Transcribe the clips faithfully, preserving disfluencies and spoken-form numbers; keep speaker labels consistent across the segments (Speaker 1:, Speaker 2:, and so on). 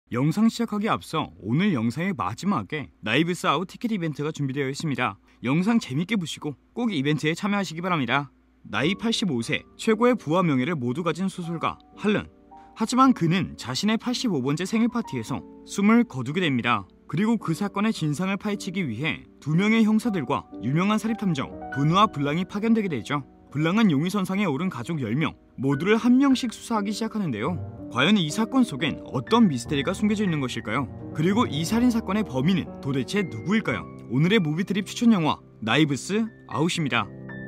Speaker 1: 영상 시작하기 앞서 오늘 영상의 마지막에 나이브스 아웃 티켓 이벤트가 준비되어 있습니다. 영상 재밌게 보시고 꼭 이벤트에 참여하시기 바랍니다. 나이 팔십오 세, 최고의 부와 명예를 모두 가진 소설가 할런. 하지만 그는 자신의 팔십오 번째 생일 파티에서 숨을 거두게 됩니다. 그리고 그 사건의 진상을 파헤치기 위해 두 명의 형사들과 유명한 사립탐정 브누아 블랑이 파견되게 되죠. 블랑은 용의선상에 오른 가족 열 명 모두를 한 명씩 수사하기 시작하는데요. 과연 이 사건 속엔 어떤 미스테리가 숨겨져 있는 것일까요? 그리고 이 살인사건의 범인은 도대체 누구일까요? 오늘의 무비트립 추천 영화 나이브스 아웃입니다.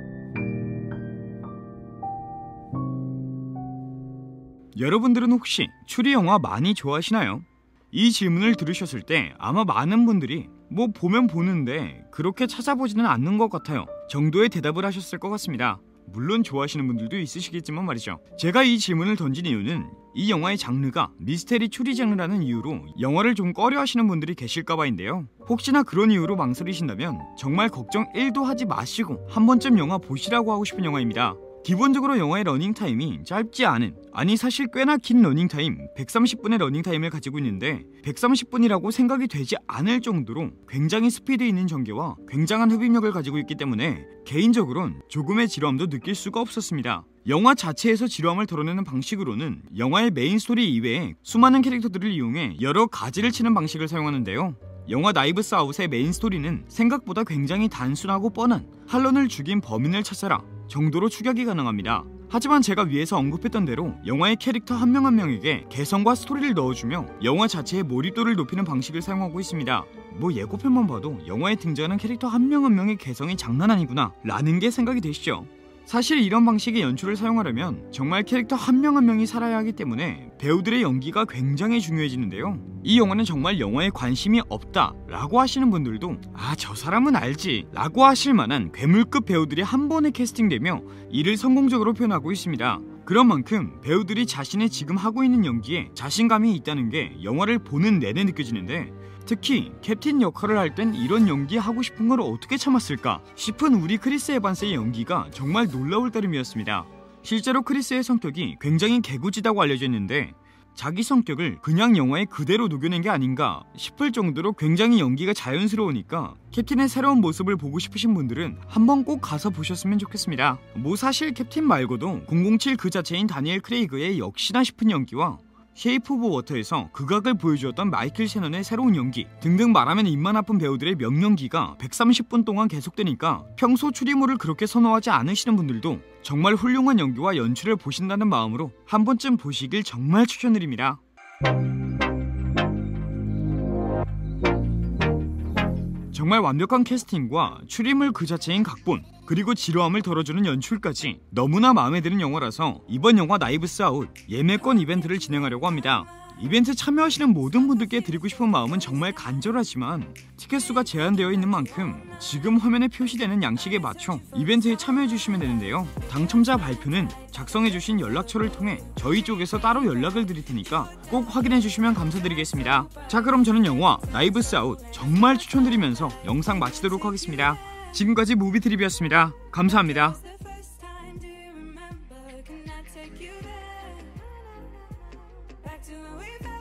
Speaker 1: 여러분들은 혹시 추리 영화 많이 좋아하시나요? 이 질문을 들으셨을 때 아마 많은 분들이 뭐 보면 보는데 그렇게 찾아보지는 않는 것 같아요 정도의 대답을 하셨을 것 같습니다. 물론 좋아하시는 분들도 있으시겠지만 말이죠. 제가 이 질문을 던진 이유는 이 영화의 장르가 미스테리 추리 장르라는 이유로 영화를 좀 꺼려하시는 분들이 계실까봐인데요. 혹시나 그런 이유로 망설이신다면 정말 걱정 일도 하지 마시고 한 번쯤 영화 보시라고 하고 싶은 영화입니다. 기본적으로 영화의 러닝타임이 짧지 않은, 아니 사실 꽤나 긴 러닝타임 백삼십 분의 러닝타임을 가지고 있는데 백삼십 분이라고 생각이 되지 않을 정도로 굉장히 스피드 있는 전개와 굉장한 흡입력을 가지고 있기 때문에 개인적으론 조금의 지루함도 느낄 수가 없었습니다. 영화 자체에서 지루함을 덜어내는 방식으로는 영화의 메인 스토리 이외에 수많은 캐릭터들을 이용해 여러 가지를 치는 방식을 사용하는데요. 영화 나이브스 아웃의 메인 스토리는 생각보다 굉장히 단순하고 뻔한 할런을 죽인 범인을 찾아라 정도로 추격이 가능합니다. 하지만 제가 위에서 언급했던 대로 영화의 캐릭터 한 명 한 명에게 개성과 스토리를 넣어주며 영화 자체의 몰입도를 높이는 방식을 사용하고 있습니다. 뭐 예고편만 봐도 영화에 등장하는 캐릭터 한 명 한 명의 개성이 장난 아니구나 라는 게 생각이 되시죠? 사실 이런 방식의 연출을 사용하려면 정말 캐릭터 한 명 한 명이 살아야 하기 때문에 배우들의 연기가 굉장히 중요해지는데요. 이 영화는 정말 영화에 관심이 없다 라고 하시는 분들도 아 저 사람은 알지 라고 하실 만한 괴물급 배우들이 한 번에 캐스팅되며 이를 성공적으로 표현하고 있습니다. 그런 만큼 배우들이 자신의 지금 하고 있는 연기에 자신감이 있다는 게 영화를 보는 내내 느껴지는데, 특히 캡틴 역할을 할 땐 이런 연기 하고 싶은 걸 어떻게 참았을까 싶은 우리 크리스 에반스의 연기가 정말 놀라울 따름이었습니다. 실제로 크리스의 성격이 굉장히 개구지다고 알려져 있는데 자기 성격을 그냥 영화에 그대로 녹여낸 게 아닌가 싶을 정도로 굉장히 연기가 자연스러우니까 캡틴의 새로운 모습을 보고 싶으신 분들은 한번 꼭 가서 보셨으면 좋겠습니다. 뭐 사실 캡틴 말고도 공공칠 그 자체인 다니엘 크레이그의 역시나 싶은 연기와 쉐이프 오브 워터에서 극악을 보여주었던 마이클 셰넌의 새로운 연기 등등 말하면 입만 아픈 배우들의 명연기가 백삼십 분 동안 계속되니까 평소 추리물을 그렇게 선호하지 않으시는 분들도 정말 훌륭한 연기와 연출을 보신다는 마음으로 한 번쯤 보시길 정말 추천드립니다. 정말 완벽한 캐스팅과 추리물 그 자체인 각본, 그리고 지루함을 덜어주는 연출까지 너무나 마음에 드는 영화라서 이번 영화 나이브스 아웃 예매권 이벤트를 진행하려고 합니다. 이벤트 참여하시는 모든 분들께 드리고 싶은 마음은 정말 간절하지만 티켓 수가 제한되어 있는 만큼 지금 화면에 표시되는 양식에 맞춰 이벤트에 참여해주시면 되는데요. 당첨자 발표는 작성해주신 연락처를 통해 저희 쪽에서 따로 연락을 드릴 테니까 꼭 확인해주시면 감사드리겠습니다. 자, 그럼 저는 영화 나이브스 아웃 정말 추천드리면서 영상 마치도록 하겠습니다. 지금까지 무비트립이었습니다. 감사합니다.
Speaker 2: Back to where we